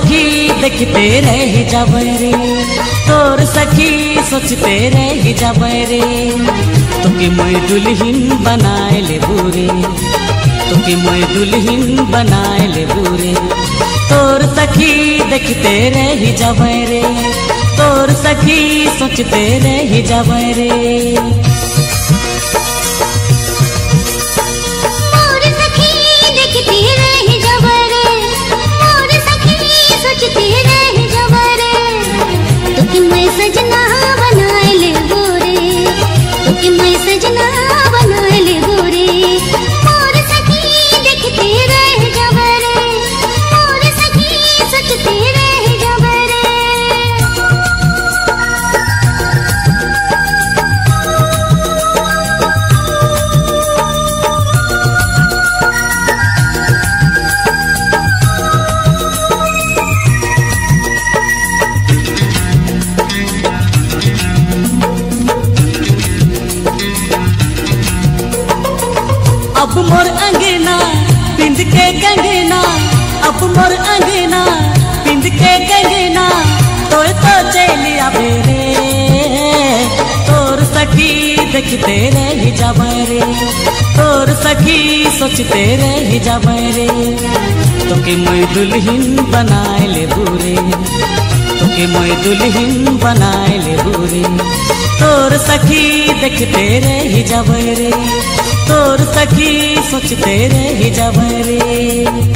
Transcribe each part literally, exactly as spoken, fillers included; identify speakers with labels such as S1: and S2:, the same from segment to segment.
S1: सखी देखते रह जाबे रे, तोर सखी सोचते रह जाबे रे। तोके मैं दुल्हन बनाए ले बुरे, तोके मैं दुल्हन बनाए ले बुरे। तोर सखी देखते रह जाबे रे, तोर सखी सोचते रह जाबे रे।
S2: सजना बनाए ले गोरे, तोके मैं सजना बनाए ले गोरे। और सखी देखते रह जाबे रे, और सखी सोचते रह जाबे रे।
S1: अब मोर अंगना पिंड के कंगना, अब मोर अंगना पिंड के कंगना, तोर तो चलिया बेरे। तोर सखी देखते रह जाबे रे, तोर सखी सोचते रह जाबे रे। तोके मैं दुल्हन बनाए ले बुरे, तोके मैं दुल्हन बनाए ले बुरे। तोर सखी देखते रह जाबे रे, तोर सखी सोचते रह जाबे रे।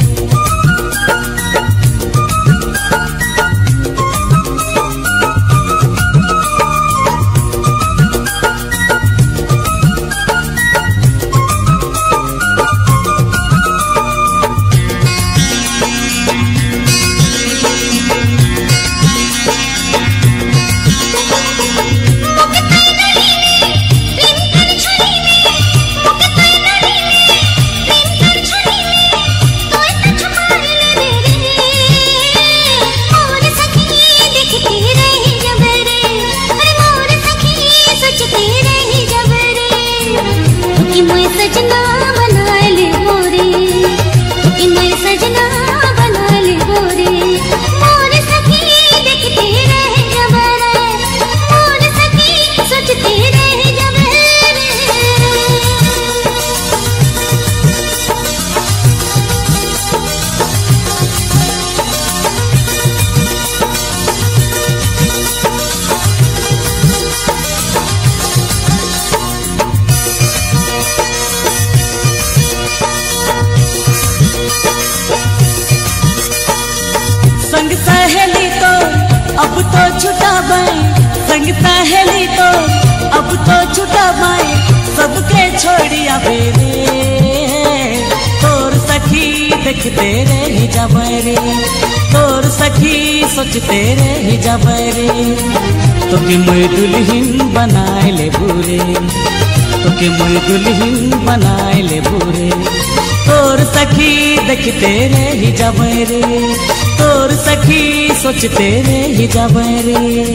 S1: संग सहेली तो अब तो छुटा बाई, संग सहेली तो अब तो छुटा बाई, सबके छोड़िया बेरे। तोर सखी देखते रह जाबे रे, तोर सखी सोचते रह जाबे रे। तोके मैं दुल्हन बनाए ले बुरे, तोके मैं दुल्हन बनाए ले बुरे। तोर सखी देखते रह जाबे रे, तोर सखी सोचते रह जाबे रे।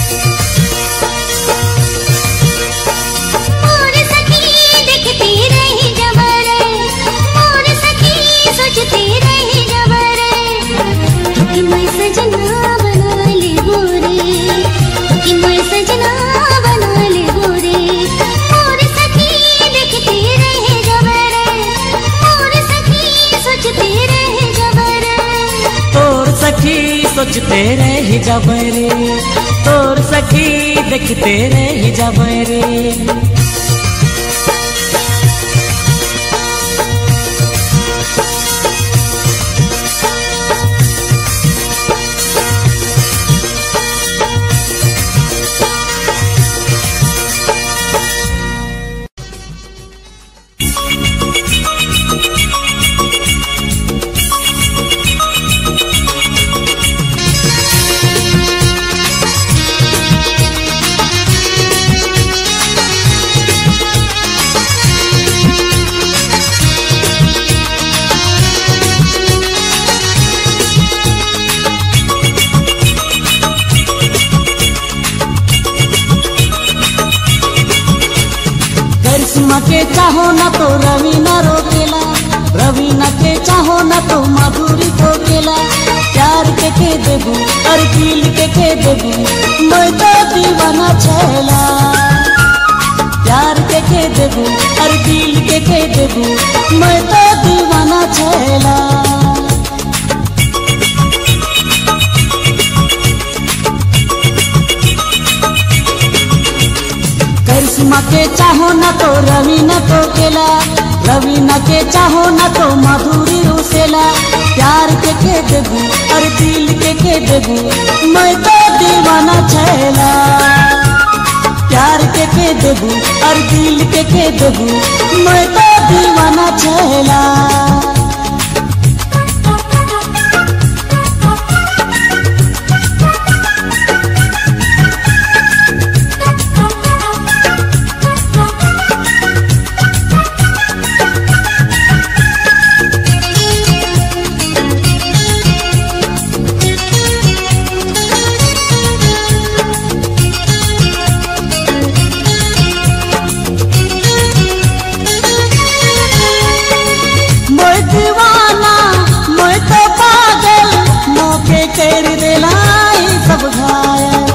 S2: और सखी देखते रह जाबे रे, और सखी सोचते रह जाबे रे। तोके मैं सजना बनाए ले गोरे, तोके मैं सजना बनाए ले गोरे। और सखी देखते रह जाबे रे, और सखी सोचते रह जाबे रे।
S1: तोर सखी सोचते रह जाबे रे, तोर सखी देखते रह जाबे रे। करिश्मा के चाहो ना तो रवीना रोकेला, रवीना के चाहो ना तो माधुरी रोकेला। प्यार के के देबू और दिल के के देबू मैं तो दीवाना छैला। प्यार के के देबू और दिल के के देबू मैं तो दीवाना छैला। करिश्मा के चाहो ना तो रवीना तो केला, रवीना के चाहो ना तो माधुरी रूसेला। प्यार के के देबू और दिल के के देबू मैं तो दीवाना छैला। प्यार के के देबू और दिल के के देबू मैं तो दीवाना छैला। कर दिलाई सब घायल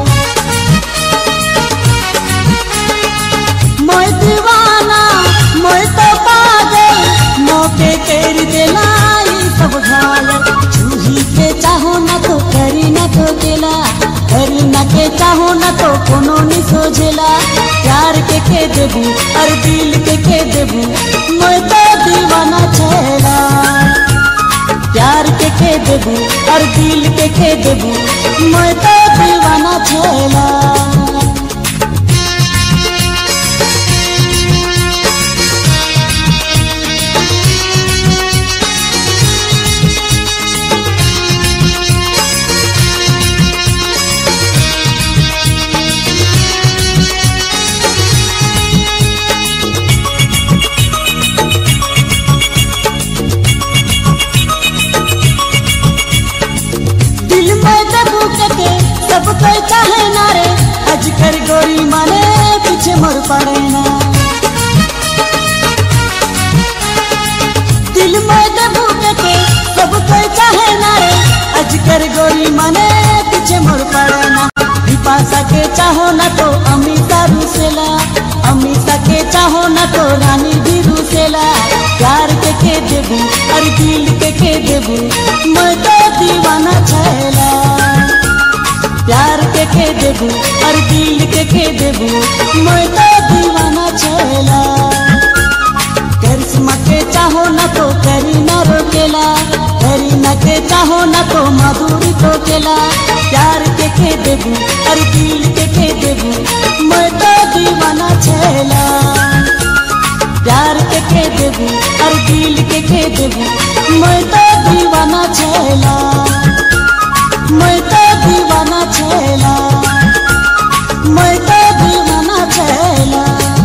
S1: मैं दीवाना मैं तो पागल मौके कर दिलाई सब घायल। चूही के चाहो ना तो करी ना तो केला, करी ना के चाहो ना तो कोनो नहीं सोझेला। प्यार के के देबू और दिल के के देबू मैं तो दीवाना छैला। प्यार के के देबू और दिल के के देबू मैं तो दीवाना छैला। सब कोई चाहे ना रे अजकर गोरी माने पीछे मर पड़े ना। दिल में दबू के सब कोई चाहे ना रे अजकर गोरी माने पीछे मर पड़े ना। विपाशा के चाहो ना तो अमिता रूसेला, अमिता के चाहो ना तो रानी भी रूसेला। प्यार के के देबू और दिल के के देबू मैं तो दीवाना छैला। प्यार के के देबू और दिल के के देबू मैं तो दीवाना छैला। करिश्मा के चाहो ना तो करी ना रोकेला, करी ना के चाहो ना तो माधुरी तो केला। प्यार के के देबू और दिल के के देबू मैं तो दीवाना छैला। प्यार के के देबू और दिल के के देबू मैं तो दीवाना छैला। मैं तो दीवाना छैला, मैं तो दीवाना छैला।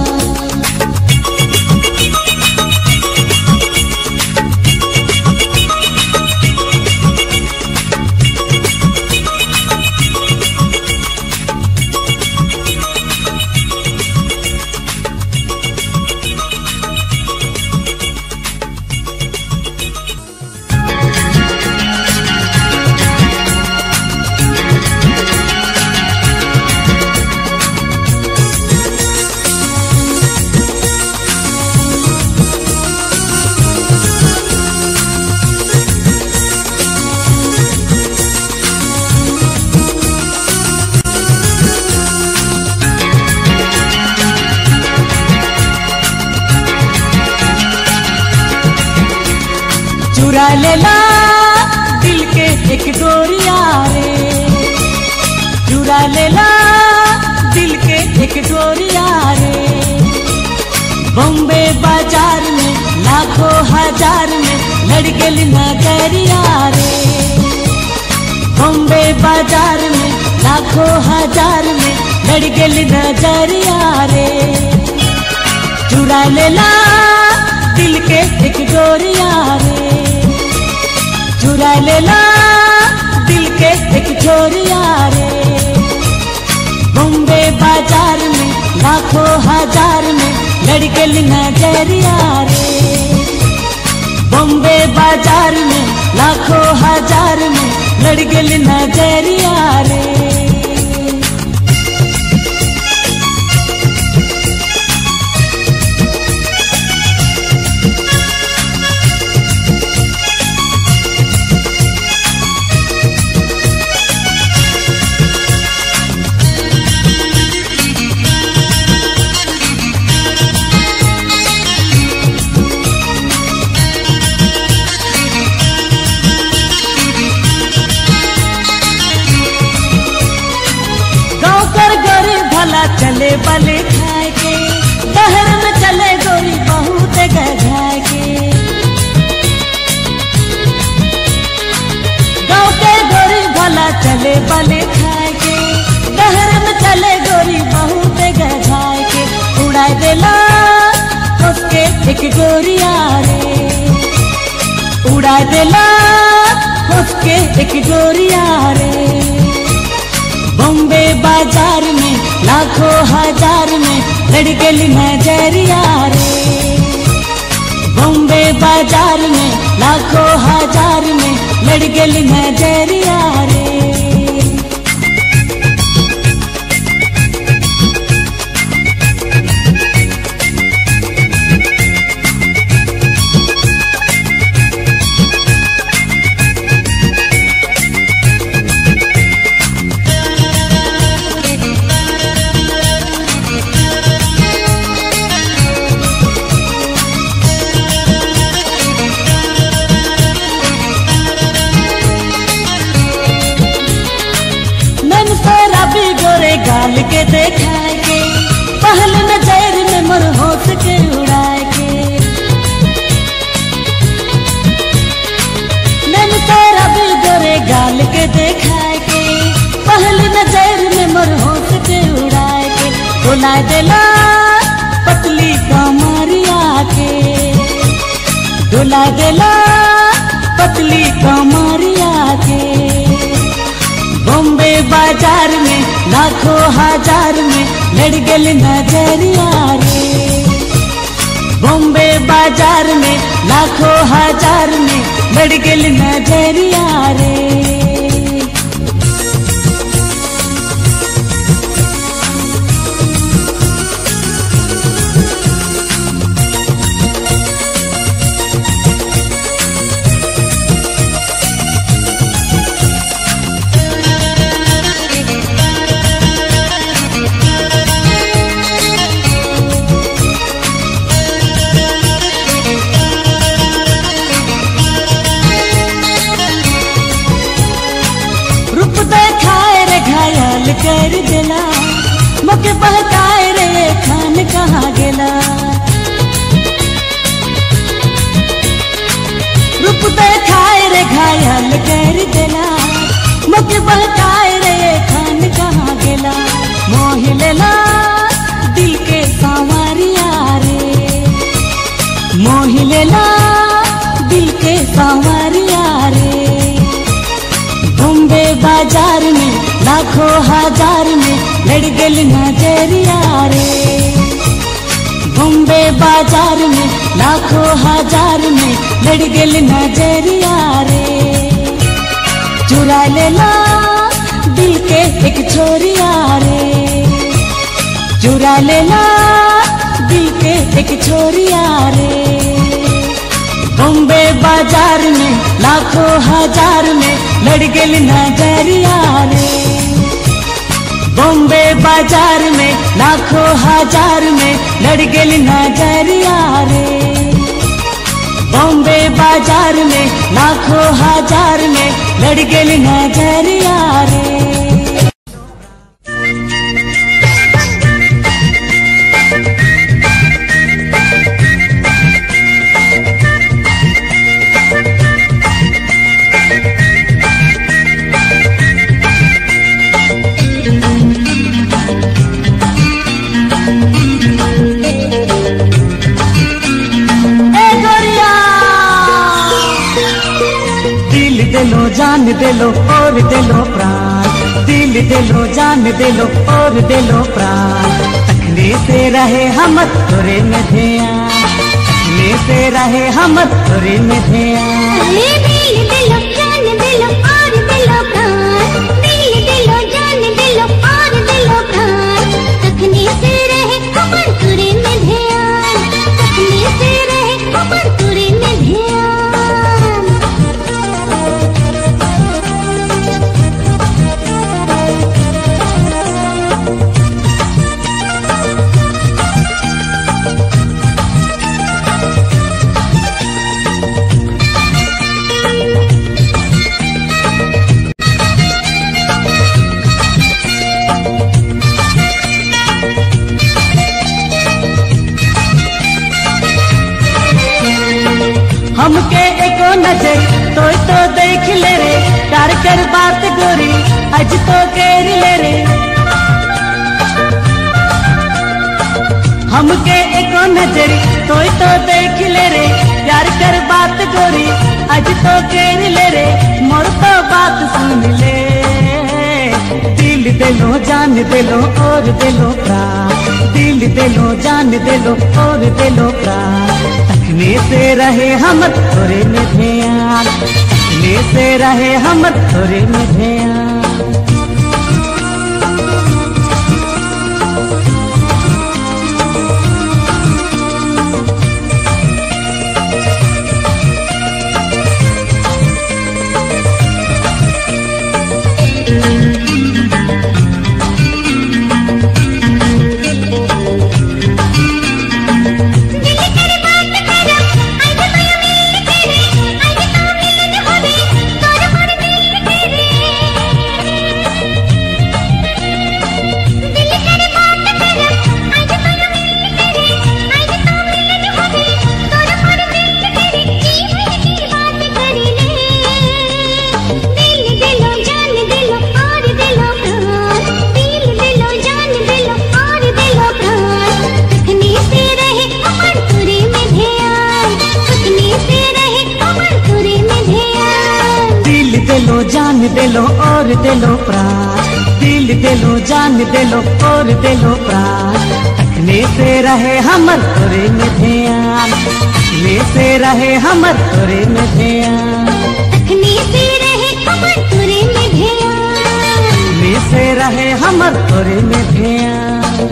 S1: चुरा लेला दिल के एक डोरिया रे, चुरा लेला दिल के एक डोरिया रे। बॉम्बे बाजार में लाखों हजार में लड़ गल नगरिया रे। बॉम्बे बाजार में लाखों हजार में लड़ गल नगरिया रे। चुरा लेला दिल के एक डोरिया रे, चुरा लेला दिल के एक चोरिया रे। बॉम्बे बाजार में लाखों हजार में लड़ गल नजरिया रे। बॉम्बे बाजार में लाखों हजार में लड़ गेल नजरिया रे। चले बले खाए के शहर में चले गोरी बहुत गजाए के। गाँव के गोरी भला चले बले खाए के शहर में चले गोरी बहुत गजाए के। उड़ा देला उसके एक गोरिया रे, उड़ा देला उसके एक गोरिया रे। बॉम्बे बाजार में लाखों हजार में लड़ गेल नजरिया रे। बॉम्बे बाजार में लाखों हजार में लड़ गेल नजरिया रे। गाल के देखा के पहल नजर में मोर होश के उड़ा के। नैन तारा भी गोरे गाल के देखा के पहल नजर में मोर होश के उड़ा के। बुला देला पतली कमरिया के, बुला देला पतली कमरिया के। बॉम्बे बाजार में लाखों हजार में लड़ गेल नजरिया रे। बॉम्बे बाजार में लाखों हजार में लड़ गेल नजरिया रे। कर दिला मुके बहकाए रे खान कहाँ गेला। रूप देखाए रे घायल कर दिला मुके बहकाए रे खान कहाँ गेला। मोह लेला दिल के सांवरिया रे, मोह लेला दिल के सांवरिया रे। बॉम्बे बाजार में लाखों हजार में लड़ गेल नजरिया रे। बॉम्बे बाजार में लाखों हजार में लड़ गेल नजरिया रे। चुरा लेला दिल के एक छोरिया रे, चुरा लेला दिल के एक छोरिया रे। बॉम्बे बाजार में लाखों हजार में लड़ गेल नजरिया रे। बॉम्बे बाजार में लाखों हजार में लड़ गेल नजरिया रे। बॉम्बे बाजार में लाखों हजार में लड़ गेल नजरिया रे। जान दे लो और दे लो प्राण, दिल दे लो जान दे लो और दे लो प्राण। तखने से रहे हम तोरे में ध्यान, तखने से रहे हम तोरे में ध्यान।
S2: दिल दे लो जान दे लो और दे लो
S1: नजर तो तो देख ले रे, प्यार कर बात गोरी अज तो कर ले रे। हमके एको नजर तो तो देख ले रे, प्यार कर बात गोरी अज तो कर ले रे। मोर तो बात सुन ले, दिल दिलो जान दिलो और दिलो प्राण, दिल दिलो जान दिलो और दिलो प्राण। तकने से रहे हम थोड़े में ध्यान, तकने से रहे हम थोड़े में ध्यान। जान दिलो और दिलो प्राण, दिल दिलो जान दिलो और दिलो प्राण। तकने से रहे हमर तोरे में ध्यान, तकने से रहे हमर तोरे में ध्यान,
S2: तकने से रहे हमर तोरे में ध्यान,
S1: तकने से रहे हमर तोरे में ध्यान।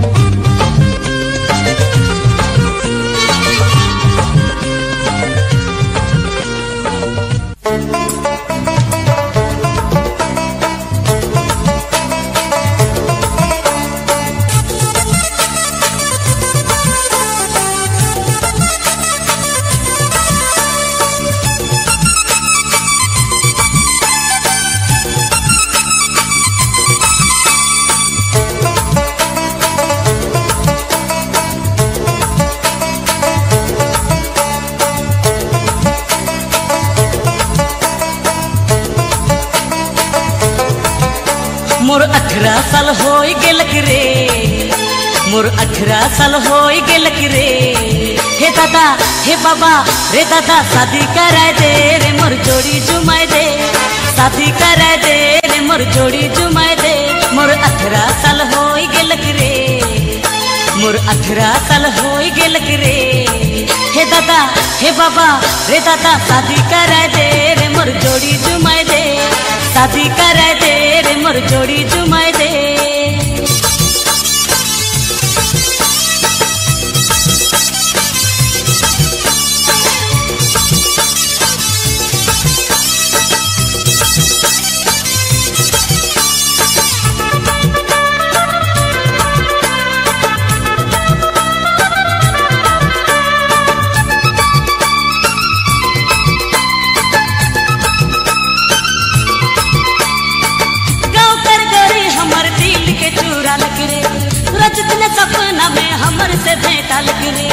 S1: मोर अठारह साल हो गेलक रे, मोर अठारह साल हो गेलक रे। हे दादा हे बाबा रे दादा शादी कराए दे रे, मोर जोड़ी जुमाए दे, शादी कराए दे रे, मोर जोड़ी जुमाए दे। मोर अठारह साल हो गेलक रे, मोर अठारह साल हो गेलक रे। हे दादा हे बाबा रे दादा शादी कराए दे रे, मोर जोड़ी जुमाए दे, शादी कराए दे रे, मोर जोड़ी जुमाए दे। सपना में हमर से भेंटा लग रे,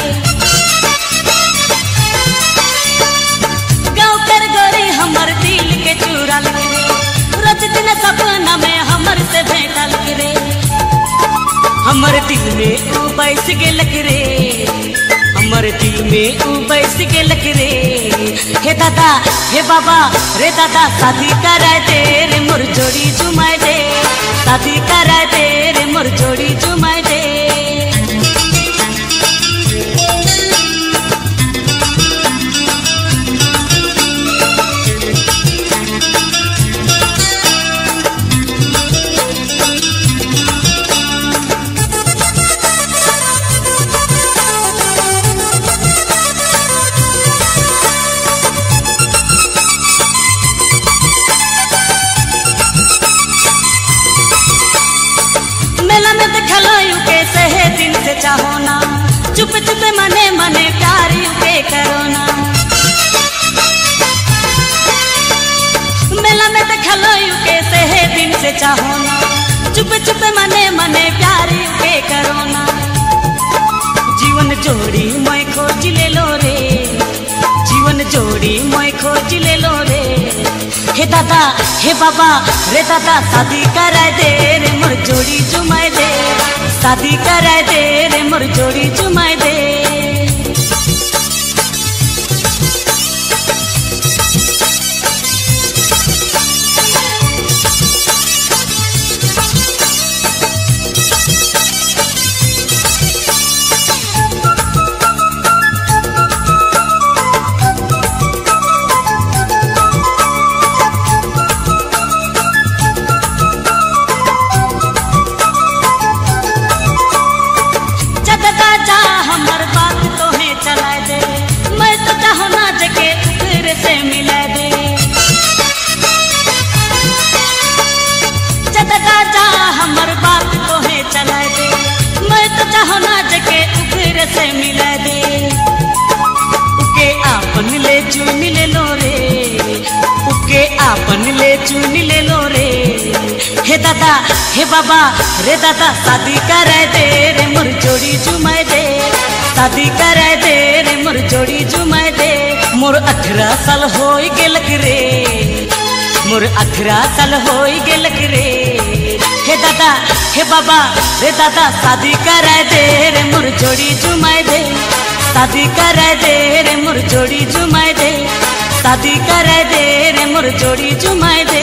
S1: गाँव कर गोरी हमर दिल के चूरा लग रे। रोज दिन सपना में हमर से भेंटा लग रे, हमर दिल में ऊ बैस गेलक रे, हमर दिल में ऊ बैस गेलक रे। हे दादा हे बाबा रे दादा शादी कराए दे रे, मोर जोड़ी जुमाए दे, शादी कराए दे रे, मोर जोड़ी जुमाए दे। चाहो ना चुप चुप मने मने प्यार पे करो ना, मेला में देखलो यू कैसे है दिन से चाहो ना, चुप चुप मने मने प्यार पे करो ना। जीवन जोड़ी मैं खोज ले लो रे, जीवन जोड़ी मैं खोज ले लो रे। हे दादा हे बाबा रे दादा शादी कराए दे रे मोर जोड़ी जुमाए दे, शादी कराए दे रे मोर जोड़ी जुमाए दे। से मिला दे उके आपन ले चुन ले लो रे, उके आपन ले चुन ले लो रे। हे दादा हे बाबा रे दादा शादी कराए दे रे मोर जोड़ी जुमाए दे, शादी कराए दे रे मोर जोड़ी जुमाए दे। मोर अठारह साल हो गेलक रे, मोर अठारह साल हो गेलक रे। हे दादा हे बाबा रे दादा शादी कराए दे रे मोर जोड़ी जुमाए दे, शादी कराए दे रे मोर जोड़ी जुमाए दे, शादी कराए दे रे मोर जोड़ी जुमाए दे।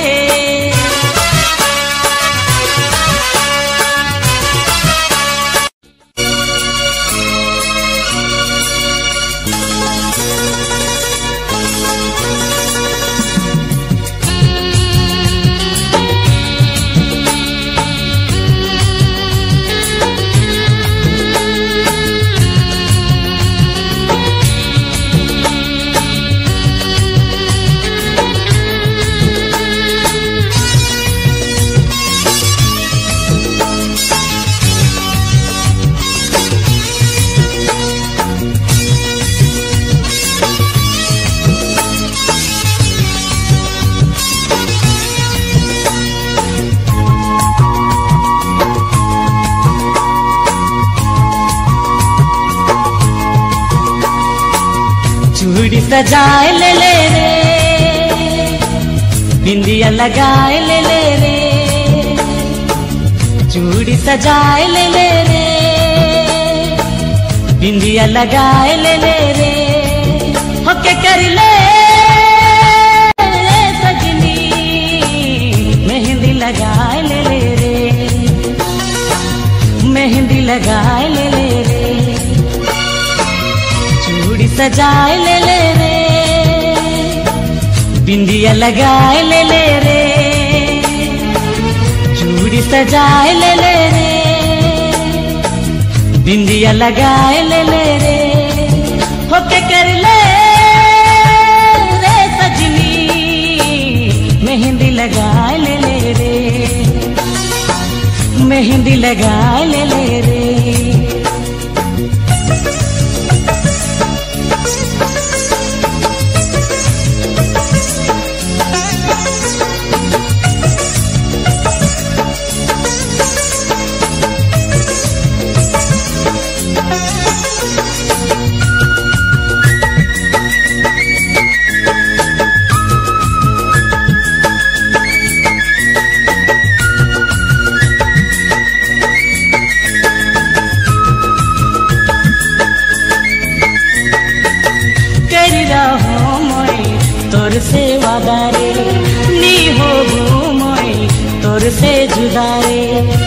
S1: चूड़ी सजाए ले ले रे, बिंदिया लगाए ले ले रे, चूड़ी सजाए ले ले रे, बिंदिया लगाए ले ले रे। होके कर ले सजनी मेहंदी लगाए ले ले रे, मेहंदी लगाए ले ले रे, चूड़ी सजाए ले ले रे, बिंदिया लगाए ले ले रे, चूड़ी सजाए ले ले रे, बिंदिया लगाए ले ले रे। होके कर ले रे सजनी मेहंदी लगाए ले ले रे, मेहंदी लगाए ले ले रे। तोर से वादा रे नी हो घूमोई तोर से जुदा रे,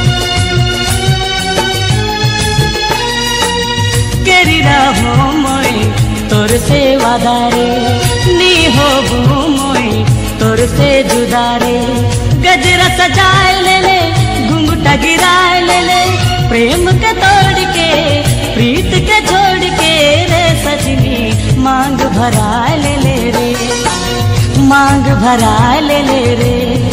S1: केरी रहो मोई तोर से वादा रे नी हो घूमोई तोर से जुदा रे। गजरा सजाए ले ले घुंघटा गिराए ले ले, प्रेम के तोड़ के प्रीत के छोड़ के रे सजनी मांग भरा ले ले रे, मांग भरा ले ले रे,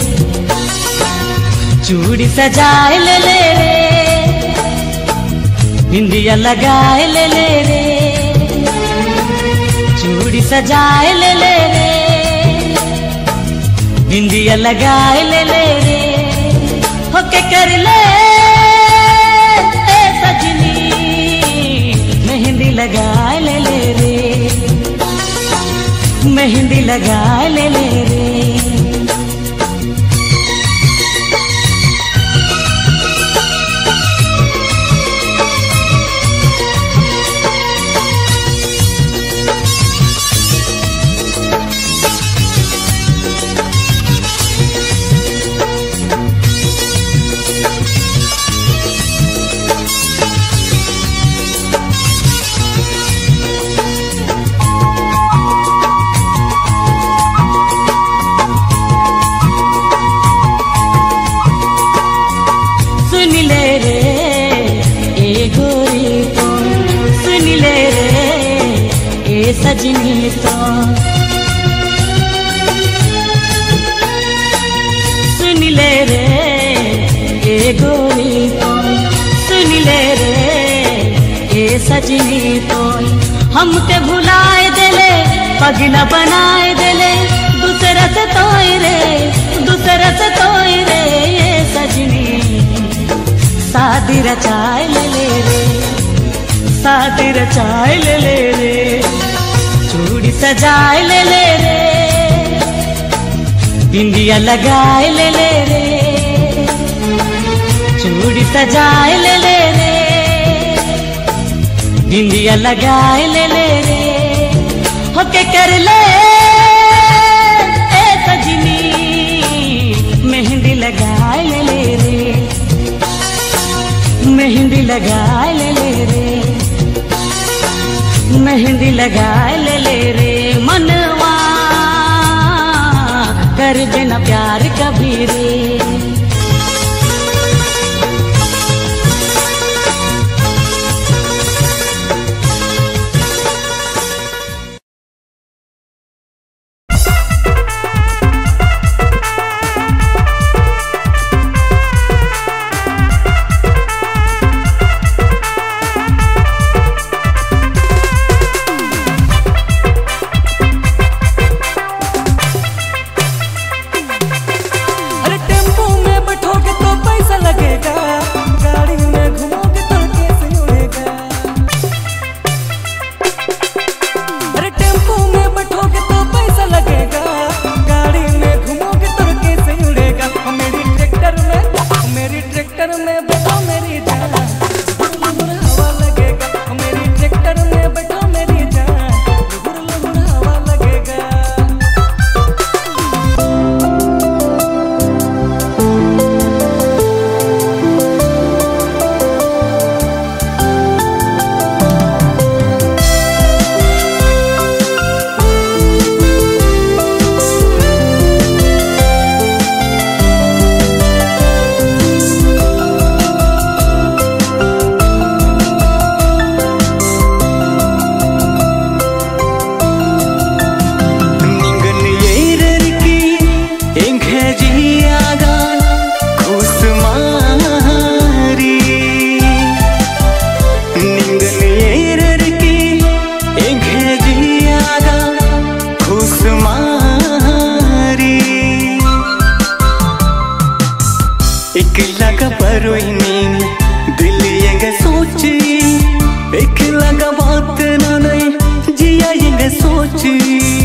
S1: चूड़ी सजाए ले ले रे, बिंदिया लगाए ले ले रे, चूड़ी सजाए ले ले रे, बिंदिया लगाए ले ले रे। होके कर ले सजनी मेहंदी लगाए ले ले रे, मेहंदी लगा ले ले रे। सजनी तो सुन ले रे ए गोरी तो सुन ले रे ए सजनी तो हमके भुलाए देले पगला बनाए देले दूसरा से तोय रे दूसरा से तोय रे ये सजनी शादी रचाए ले ले रे शादी रचाए ले ले रे चूड़ी सजाए ले ले रे बिंदिया लगाए ले ले रे चूड़ी सजाए ले ले रे बिंदिया लगाए ले ले रे होके कर ले ए सजनी मेहंदी लगाए ले ले रे मेहंदी लगाए ले ले रे मेहंदी लगाए ले ले रे मनवा कर देना प्यार कभी रे।
S3: सोची एक लगा बात ना नहीं जिया ये सोची